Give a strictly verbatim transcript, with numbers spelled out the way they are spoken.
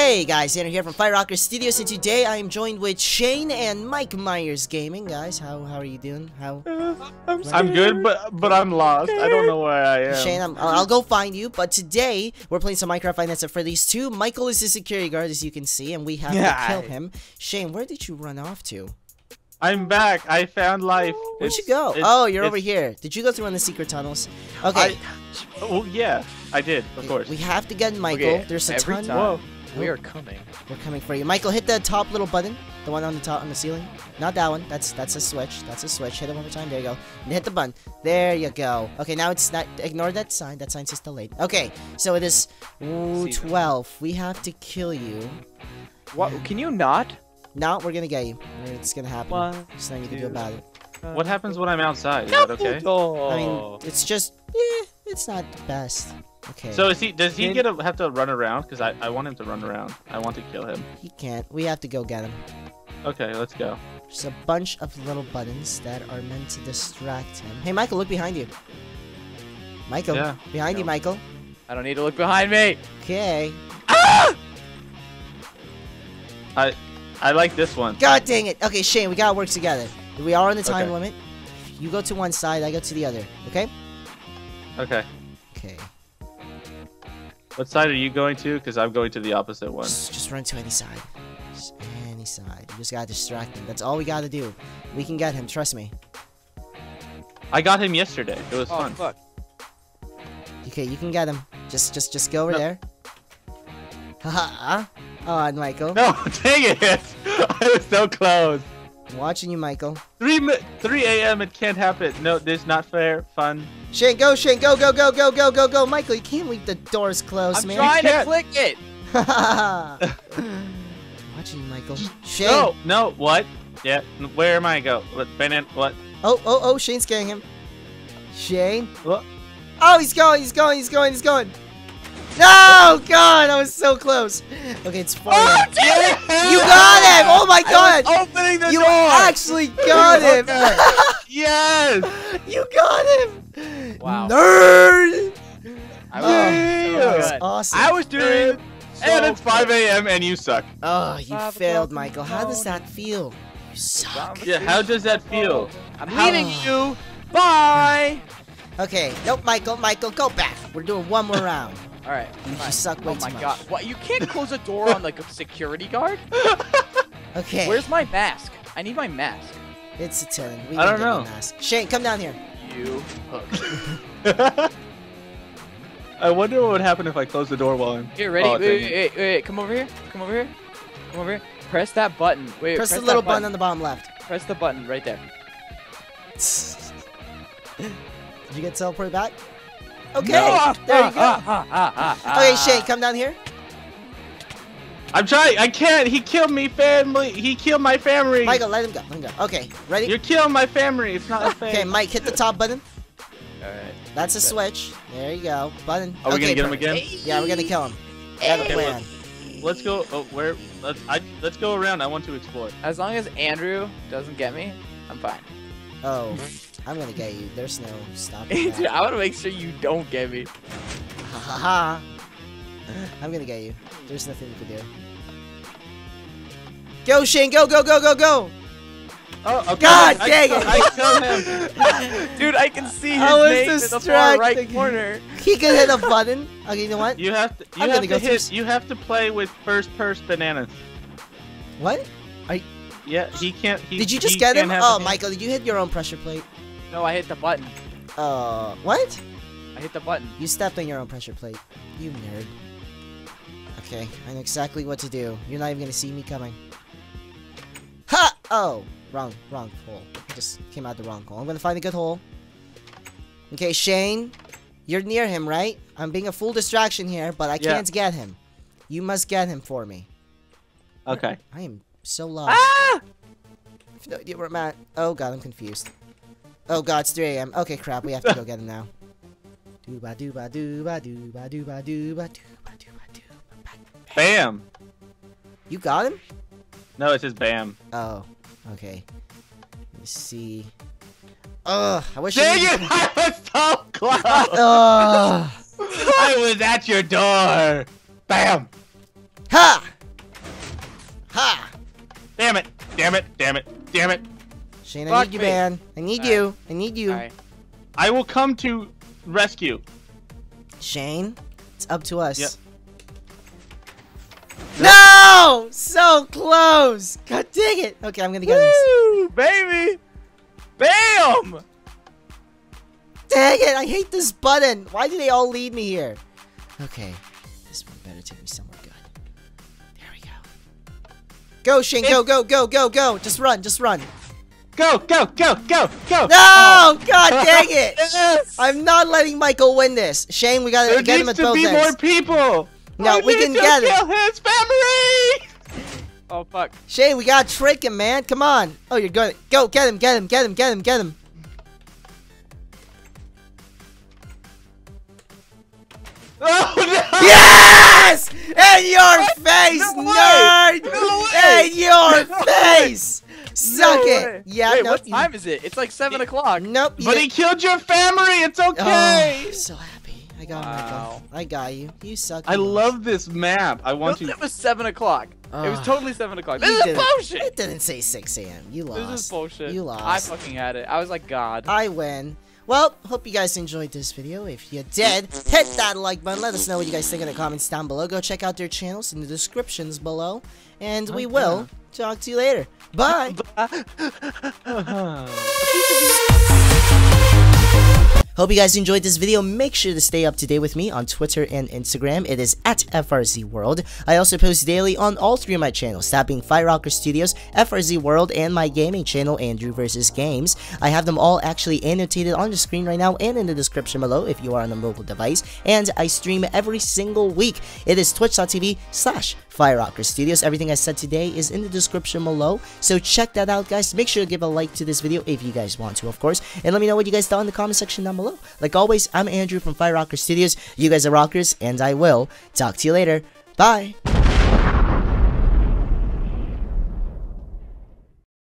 Hey guys, Andrew here from Firerocker Studios, and today I am joined with Shane and Mike Myers Gaming. Guys, how how are you doing? How? Uh, I'm, I'm good, but but I'm lost. I don't know where I am. Shane, I'm, I'll go find you. But today we're playing some Minecraft Five Nights at Freddy's two. Michael is the security guard, as you can see, and we have Yeah. to kill him. Shane, where did you run off to? I'm back. I found life. Where'd It's- you go? it's- Oh, you're it's- over here. Did you go through one of the secret tunnels? Okay. I, well, yeah, I did, of course. We have to get Michael. Okay, There's a every ton. time Whoa. we are coming. We're coming for you. Michael, hit the top little button. The one on the top on the ceiling. Not that one. That's that's a switch. That's a switch. Hit it one more time. There you go. And hit the button. There you go. Okay, now it's not. Ignore that sign. That sign says delayed. Okay, so it is ooh, See that. twelve. We have to kill you. What? Can you not? No, we're gonna get you. It's gonna happen. One, There's nothing you can do two. about it. What happens when I'm outside? Is that okay? Oh. I mean, it's just. Eh, it's not the best. Okay. So is he? Does he Can- get to have to run around? Because I I want him to run around. I want to kill him. he can't. We have to go get him. Okay, let's go. There's a bunch of little buttons that are meant to distract him. Hey, Michael, look behind you. Michael, Yeah. behind you, No. Michael. I don't need to look behind me. Okay. I I like this one. God dang it. Okay, Shane, we gotta work together. We are on the time Okay. limit. You go to one side, I go to the other. Okay? Okay. Okay. What side are you going to? Because I'm going to the opposite one. Just, just run to any side. Just any side. You just gotta distract him. That's all we gotta do. We can get him, trust me. I got him yesterday. It was Oh fun. fuck. Okay, you can get him. Just just just go over No. there. Haha. On, Michael. No, dang it! I was so close. I'm watching you, Michael. Three mi- three a m It can't happen. No, this is not fair. Fun. Shane, go, Shane, go, go, go, go, go, go, go. Michael, you can't leave the doors closed, I'm man. trying to can't. click it. Watching you, Michael. Shane. No, no. What? Yeah. Where am I go? What? Banan? What? Oh, oh, oh, Shane's getting him. Shane. What? Oh, he's going, he's going, he's going, he's going. No, God, I was so close. Okay, it's four. Oh, You got him! Oh my God! Opening the You door. actually got him! Yes. You got him! Wow. Nerd! I Oh, was Yeah. so That's good. awesome. I was doing. So And it's five good. a m and you suck. Oh, you Five failed, o'clock in Michael. the How does morning. that feel? You suck. Yeah. How does that feel? I'm How- leaving you. Bye. Okay, nope, Michael, Michael, go back. We're doing one more round. All right. You fine. suck way Oh my too much. god. What? You can't close a door on like a security guard? Okay, Where's my mask? I need my mask. it's a ten. We I can don't get you a know. mask. Shane, come down here. You hook. I wonder what would happen if I close the door while I'm. Here, ready? Oh, wait, dang wait, it. wait, wait, wait. Come over here. Come over here. Come over here. Press that button. Wait. Press, Press the little that button on the bottom left. Press the button right there. Did you get teleported back? Okay, No. there you go. Ah, ah, ah, ah, ah. Okay, Shane, come down here. I'm trying. I can't. He killed me, family. He killed my family. Michael, let him go. Let him go. Okay, ready? You're killing my family. It's not a thing. Okay, Mike, hit the top button. All right. That's a switch. There you go. Button. Are we okay, gonna get him perfect. again? Yeah, we're gonna kill him. We have a Okay, plan. Let's go. Oh, where? Let's. I. Let's go around. I want to explore. As long as Andrew doesn't get me, I'm fine. Oh, I'm gonna get you. There's no stopping Andrew, that. I want to make sure you don't get me. Ha ha ha. I'm gonna get you. There's nothing you can do. Go, Shane. Go, go, go, go, go. Oh, okay. God I, dang I, it. I killed him. Dude, I can see his I was name in the far right distracting. corner. He can hit a button. Okay, you know what? You have to. You I'm have gonna to go hit. through- You have to play with first person bananas. What? Yeah, he can't. He, Did you just he get him? can't have Oh, the- Michael, did you hit your own pressure plate? No, I hit the button. Uh, what? I hit the button. You stepped on your own pressure plate. You nerd. Okay, I know exactly what to do. You're not even gonna see me coming. Ha! Oh, wrong, wrong hole. I just came out the wrong hole. I'm gonna find a good hole. Okay, Shane, you're near him, right? I'm being a full distraction here, but I Yeah. can't get him. You must get him for me. Okay. I am so lost. Ah! I have no idea where I'm at. Oh god, I'm confused. Oh god, it's three a m Okay, crap, we have to go get him now. Dooba dooba dooba dooba dooba dooba dooba dooba dooba. Bam. You got him? No, it says bam. Oh, okay. Let me see. Ugh, I wish Dang I it! I was so close. Ugh. I was at your door. Bam. Ha! Damn it! Damn it! Damn it! Shane, I Fuck need you, me. man. I need Alright. you. I need you. Alright. I will come to rescue. Shane, it's up to us. Yep. No! So close! God dang it! Okay, I'm gonna get this. Woo, baby! Bam! Dang it! I hate this button. Why do they all lead me here? Okay, this one better take me somewhere good. There we go. Go, Shane! Go! Go! Go! Go! Go! Just run! Just run! Go! Go! Go! Go! Go! No! God dang it! Yes! I'm not letting Michael win this. Shane, we gotta There get him needs at to both be ends. more people. No, I we need can to get him. kill his family. Oh, fuck. Shane, we gotta trick him, man. Come on. Oh, you're good. Go, get him, get him, get him, get him, get him. Oh no! Yes! In your face, No way! nerd! No way! In your No face! Suck No it! way. Yeah, Wait, no. what time is it? It's like seven o'clock. Nope. you But didn't- he killed your family. It's Oh, okay. I'm so happy. I got him, Wow. Michael. I got you. You suck. I you love this map. I want No, to. it was seven o'clock. It was Ah. totally seven o'clock. You This is didn't- bullshit. It didn't say six A M You lost. This is bullshit. You I lost. fucking had it. I was like, God. I win. Well, hope you guys enjoyed this video. If you did, hit that like button. Let us know what you guys think in the comments down below. Go check out their channels in the descriptions below. And we Okay. will talk to you later. Bye. Hope you guys enjoyed this video. Make sure to stay up to date with me on Twitter and Instagram. It is at F R Z World. I also post daily on all three of my channels, that being Firerocker Studios, F R Z World, and my gaming channel, Andrew versus. Games. I have them all actually annotated on the screen right now and in the description below if you are on a mobile device. And I stream every single week. It is twitch.tv slash Firerocker Studios. Everything I said today is in the description below, so check that out, guys. Make sure to give a like to this video if you guys want to, of course, and let me know what you guys thought in the comment section down below. Like always, I'm Andrew from Firerocker Studios. You guys are rockers, and I will talk to you later. Bye!